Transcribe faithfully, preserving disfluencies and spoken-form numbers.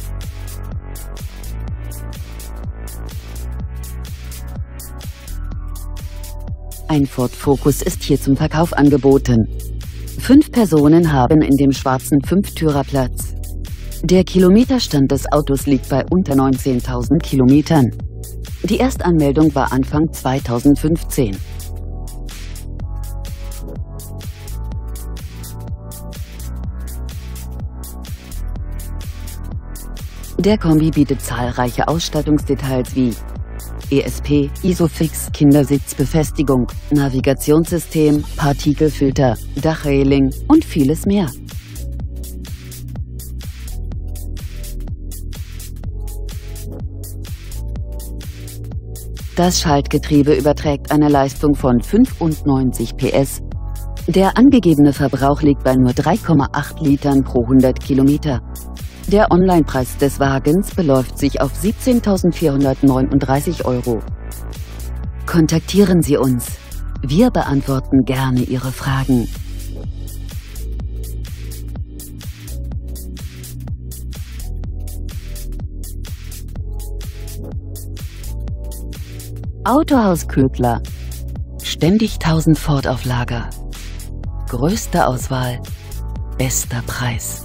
Ein Ford Focus ist hier zum Verkauf angeboten. Fünf Personen haben in dem schwarzen Fünftürer Platz. Der Kilometerstand des Autos liegt bei unter neunzehntausend Kilometern. Die Erstanmeldung war Anfang zweitausendfünfzehn. Der Kombi bietet zahlreiche Ausstattungsdetails wie E S P, Isofix, Kindersitzbefestigung, Navigationssystem, Partikelfilter, Dachreling und vieles mehr. Das Schaltgetriebe überträgt eine Leistung von fünfundneunzig P S. Der angegebene Verbrauch liegt bei nur drei Komma acht Litern pro hundert Kilometer. Der Onlinepreis des Wagens beläuft sich auf siebzehntausendvierhundertneununddreißig Euro. Kontaktieren Sie uns. Wir beantworten gerne Ihre Fragen. Autohaus Ködler. Ständig tausend Ford auf Lager. Größte Auswahl, bester Preis.